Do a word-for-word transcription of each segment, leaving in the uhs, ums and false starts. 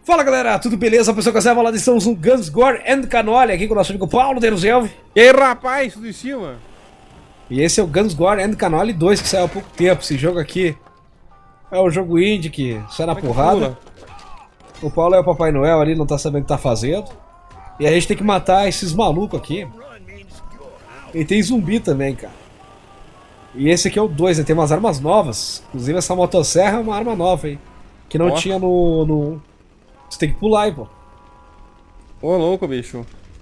Fala galera, tudo beleza? Pessoal que você vai lá, estamos no Guns, Gore and Cannoli aqui com o nosso amigo Paulo Deruzelvi. E aí rapaz, tudo em cima? E esse é o Guns, Gore and Cannoli dois que saiu há pouco tempo. Esse jogo aqui é um jogo indie que sai na porrada. O Paulo é o Papai Noel ali, não tá sabendo o que tá fazendo. E a gente tem que matar esses malucos aqui. E tem zumbi também, cara. E esse aqui é o dois, né? Tem umas armas novas. Inclusive essa motosserra é uma arma nova aí. Que não Nossa. tinha no, no... Você tem que pular aí, pô. Ô, louco, bicho.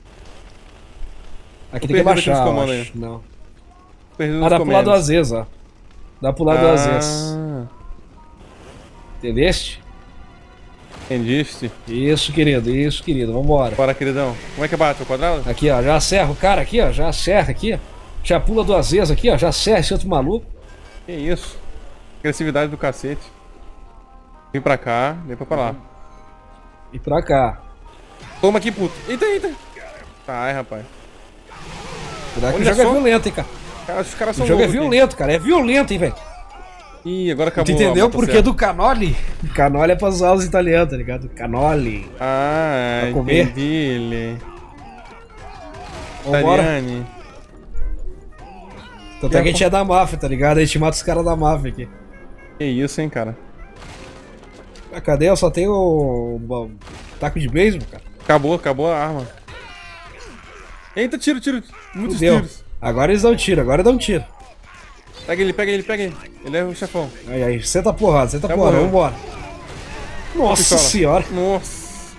Aqui tem que baixar, eu acho. Aí. Não. Ah, dá pro lado às vezes, ó. Dá pro lado às vezes. Entendeste? Entendiste? Isso, querido, isso, querido. Vambora. Bora, queridão. Como é que bate? O quadrado? Aqui, ó. Já serra o cara aqui, ó. Já serra aqui, ó. Já pula duas vezes aqui, ó. Já serra esse outro maluco. Que isso? Agressividade do cacete. Vem pra cá, vem pra lá. E pra cá. Toma aqui, puto. Eita, eita. Ai, rapaz. Cuidado que o jogo é violento, hein, cara. Cara, os caras são O jogo é loucos, violento, cara. É violento, hein, velho. Ih, agora acabou. Tu entendeu por que do Cannoli? Cannoli é pra usar os italianos, tá ligado? Cannoli. Ah, pra comer. entendi ele. Italiani. Tanto é que a gente é da máfia, tá ligado? A gente mata os caras da máfia aqui. Que isso, hein, cara. Ah, cadê? Eu só tenho o... o taco de beisebol, cara. Acabou, acabou a arma. Eita, tiro, tiro. Muitos Deu. tiros. Agora eles dão tiro, agora dão tiro. Pega ele, pega ele, pega ele. Ele é o chefão. Aí, aí, senta a porrada, senta a porrada, vambora. Nossa senhora. Nossa.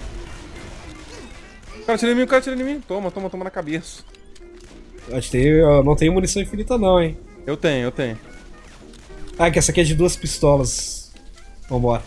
O cara tira em mim, o cara tira em mim. Toma, toma, toma na cabeça. Acho que tem, eu não tenho munição infinita não, hein. Eu tenho, eu tenho. Ah, que essa aqui é de duas pistolas. Vambora.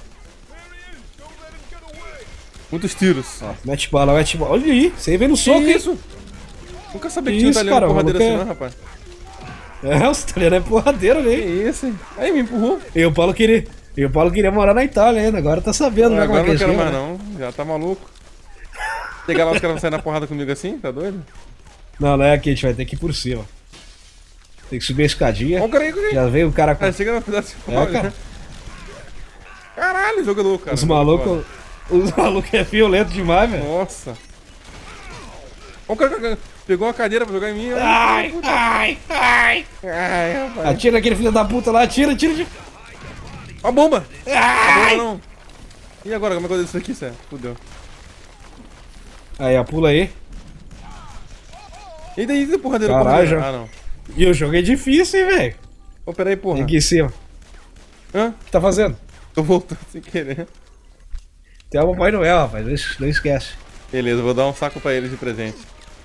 Muitos tiros. Ó, mete bala, mete bala. Olha aí, você vem no soco, que isso? Nunca sabia que, que tinha um italiano porradeiro assim, não, rapaz. É, os italianos é porradeiro, né? Que isso, hein? Aí, me empurrou. E o Paulo queria, e o Paulo queria morar na Itália ainda, agora tá sabendo, né? Agora como é que não quero é, mais, né? não. Já tá maluco. Chegar lá, os caras vão sair na porrada comigo assim? Tá doido? Não, não é aqui, a gente vai ter que ir por cima. Tem que subir a escadinha. Ó, o cara aí, o cara aí. Já veio o cara com... Ah, chega no pedaço de é, cara. Caralho, o jogo é louco, cara. Os malucos... Os malucos é violento demais, velho. Nossa. Ó, o cara pegou uma cadeira pra jogar em mim. Ai, ai, ai. Ai, rapaz. Atira aquele filho da puta lá, atira, atira, atira. Ó a bomba. Ai. A bomba não. E agora, como é que eu dei isso aqui, Sé? Fudeu. Aí, ó, pula aí. Eita, eita, porradeiro, Caralho, porradeiro. Ah, não. E o jogo é difícil, hein, velho. Ô, peraí, porra. Tem aqui em cima. Hã? O que tá fazendo? Tô voltando sem querer. Tem o Papai Noel, rapaz, não, não esquece. Beleza, vou dar um saco pra eles de presente.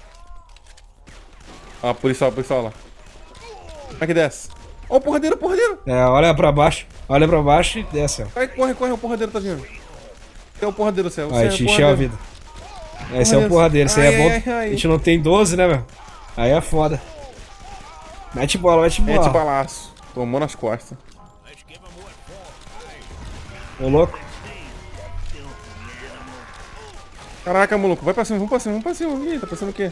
Ó, policial, policial lá. Como é que desce? Ó, o porradeiro, o porradeiro! É, olha pra baixo, olha pra baixo e desce, ó. Vai, corre, corre, o porradeiro tá vindo. É o porradeiro, Céu. Aí, te encheu a vida. Esse é o porradeiro, esse aí é bom. Ai, ai. A gente não tem doze, né, meu? Aí é foda. Mete bola, mete bola. Mete balaço. Tomou nas costas. Ô, louco. Caraca, maluco, vai pra cima, vamos pra cima, vamos pra cima. Ih, tá pensando o quê?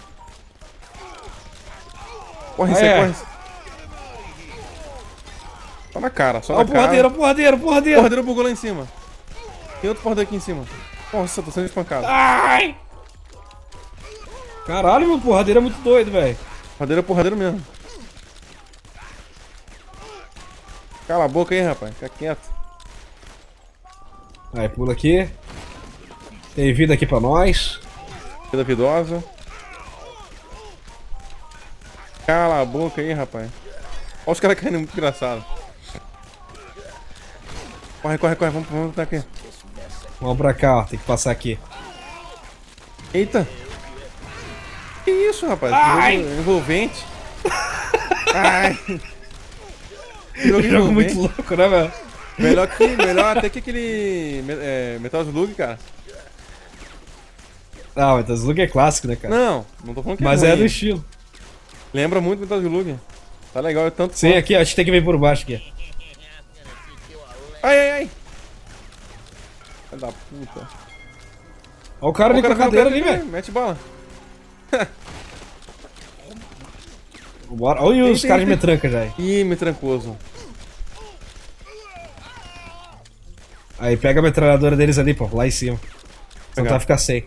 Corre, ah, Cé, é. corre. Só na cara, só Ó, na o porradeiro, cara. porradeiro, porradeiro. O porradeiro bugou lá em cima. Tem outro porradeiro aqui em cima. Nossa, tô sendo espancado. Ai! Caralho, meu porradeiro é muito doido, velho. Porradeiro é porradeiro mesmo. Cala a boca aí, rapaz. Fica quieto. Aí, pula aqui. Tem vida aqui pra nós. Vida vidosa. Cala a boca aí, rapaz. Olha os caras caindo, muito engraçado. Corre, corre, corre. Vamos, vamos aqui. Vamos pra cá, ó. Tem que passar aqui. Eita. Que isso, rapaz? Ai. Jogo envolvente. Ai. Que Jogo, jogo muito louco, né, velho? Melhor, que, melhor até que aquele é, Metal Slug, cara. Ah, Metal Slug é clássico, né, cara? Não, não tô falando que Mas é é ruim. do estilo. Lembra muito Metal Slug. Tá legal, é tanto Sim, quanto. aqui, ó. A gente tem que vir por baixo aqui. Ai, ai, ai. Filha da puta. Ó o cara ali com a cadeira ali, velho. Mete bala. Bora. Olha os caras de metranca já aí. Ih, me trancoso. Aí pega a metralhadora deles ali, pô, lá em cima. Senão tu vai ficar sem.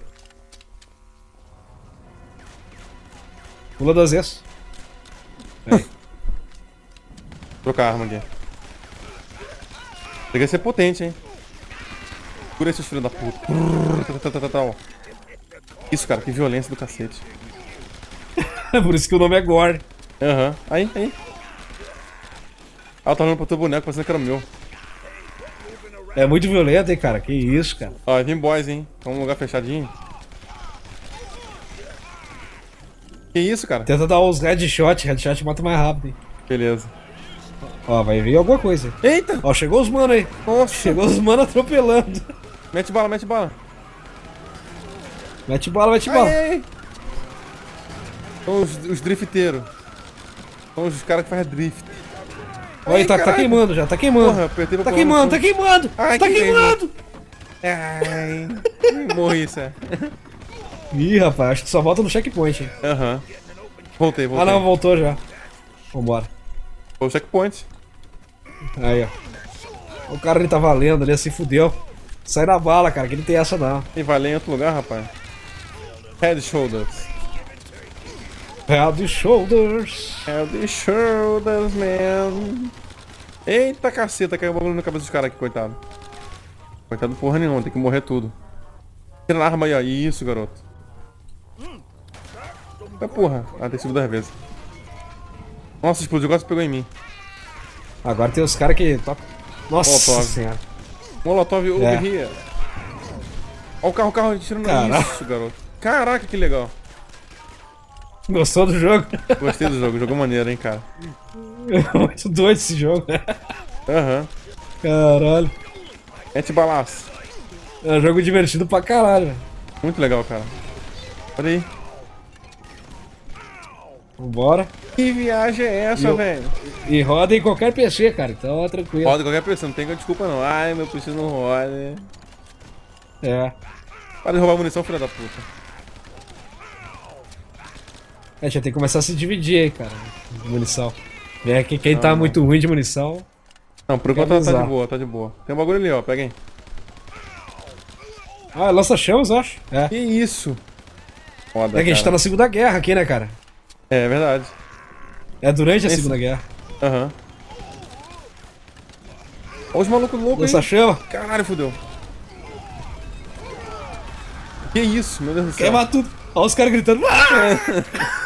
Pula duas vezes. Aí. Trocar a arma aqui. Tem que ser potente, hein? Segura esses filhos da puta. Isso, cara, que violência do cacete. Por isso que o nome é Gore. Aham, uhum. Aí, aí. Ah, eu tava olhando pro teu boneco, pensando que era o meu. É muito violento, hein, cara? Que isso, cara. Ó, vem boys, hein? É um lugar fechadinho. Que isso, cara? Tenta dar os headshot, headshot mata mais rápido, hein? Beleza. Ó, vai vir alguma coisa. Eita! Ó, chegou os mano aí. Nossa! Chegou os mano atropelando. Mete bala, mete bala. Mete bala, mete bala. Ai, ai. São os, os drifteiros. São os caras que fazem drift. Olha, tá, tá queimando já, tá queimando. Porra, apertei tá queimando, tá queimando, Ai, tá que queimando. Ai, morri, isso é. Ih, rapaz, acho que só volta no checkpoint, hein. Aham. Uhum. Voltei, voltei. Ah não, voltou já. Vambora. Foi o checkpoint. Aí, ó. O cara ele tá valendo ali, assim, fudeu. Sai na bala, cara, que não tem essa não. E valeu em outro lugar, rapaz. Head Shoulders. Head Shoulders. Head Shoulders, man. Eita caceta, caiu um bagulho na cabeça dos caras aqui, coitado. Coitado porra nenhuma, tem que morrer tudo. Tira a arma aí, ó. Isso, garoto. É porra. Ah, tem sido duas vezes. Nossa, explodiu, quase pegou em mim. Agora tem os caras que tocam. Nossa Molotov. senhora. Molotov over É. here. Ó o carro, o carro tirando Caraca. isso, garoto. Caraca, que legal. Gostou do jogo? Gostei do jogo, jogo maneiro, hein, cara. Muito doido esse jogo. Aham. Caralho. Mete balaço. É um jogo divertido pra caralho, velho. Muito legal, cara. Olha aí. Vambora. Que viagem é essa, Eu- velho? E roda em qualquer P C, cara, então é tranquilo. Roda qualquer pessoa, não tem desculpa não. Ai, meu P C não roda. É. Para de roubar munição, filha da puta. A gente tem que começar a se dividir aí, cara. De munição. É, que quem tá não. muito ruim de munição. Não, por Quer enquanto tá, tá avisar. de boa, tá de boa. Tem um bagulho ali, ó, pega aí. Ah, lança-chamas, eu acho. É. Que isso? Foda, É que a gente tá cara. na Segunda Guerra aqui, né, cara? É, é verdade. É durante a Esse- Segunda Guerra. Aham. Olha os malucos loucos aí. Lança-chama. Caralho, fudeu. Que isso, meu Deus do céu. Queima tudo. Olha os caras gritando. Ah!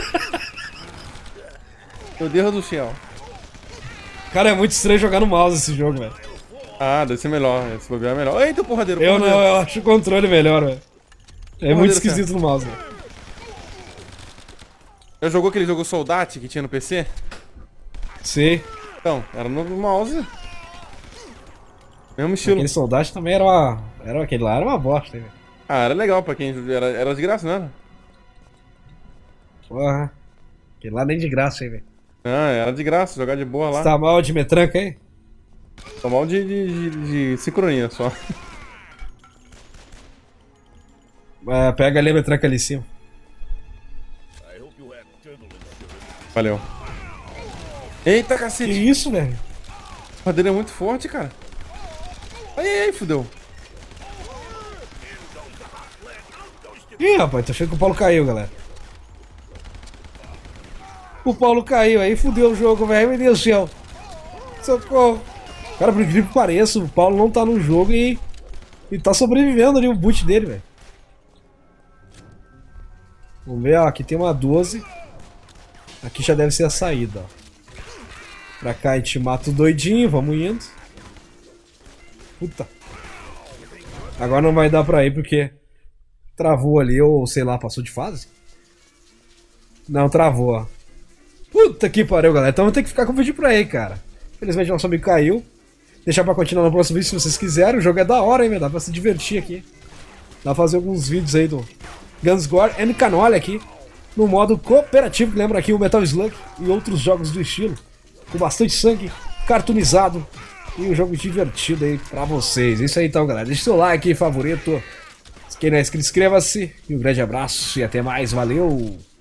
Meu Deus do céu. Cara, é muito estranho jogar no mouse esse jogo, velho. Ah, deve ser melhor. Esse bobear é melhor. Eita, porradeiro, Eu não, porradeiro. eu acho o controle melhor, velho. É muito Deus, esquisito no mouse, velho. Já jogou aquele jogo Soldate que tinha no P C? Sim. Então, era no mouse. Mesmo estilo. Aquele soldado também era uma. Era, aquele lá era uma bosta, hein, velho. Ah, era legal pra quem... Era, era de graça, não era? Porra. Aquele lá nem de graça, hein, velho. Ah, era de graça, jogar de boa lá. Você tá mal de metranca aí? Tô mal de, de, de, de sincronia só. É, pega ali a metranca ali em cima. Valeu. Eita, Que cacete. isso, velho? O dele é muito forte, cara. Ai, ai, ai, fudeu. Ih, rapaz, tô achando que o Paulo caiu, galera. O Paulo caiu aí, fudeu o jogo, velho. Meu Deus do céu. Socorro. Cara, por incrível que pareça, o Paulo não tá no jogo e. E tá sobrevivendo ali o boot dele, velho. Vamos ver, ó. Aqui tem uma doze. Aqui já deve ser a saída, ó. Pra cá a gente mata o doidinho, vamos indo. Puta. Agora não vai dar pra ir porque travou ali, ou sei lá, passou de fase? Não, travou, ó. Puta que pariu, galera. Então vou ter que ficar com o vídeo pra aí, cara. Infelizmente nosso amigo caiu. Deixar pra continuar no próximo vídeo se vocês quiserem. O jogo é da hora, hein, meu? Dá pra se divertir aqui. Dá pra fazer alguns vídeos aí do Guns Gore and Cannoli aqui. No modo cooperativo, que lembra aqui o Metal Slug e outros jogos do estilo. Com bastante sangue, cartoonizado. E um jogo divertido aí pra vocês. É isso aí então, galera. Deixa seu like aí, favorito. Quem não é inscrito, inscreva-se. E um grande abraço e até mais. Valeu!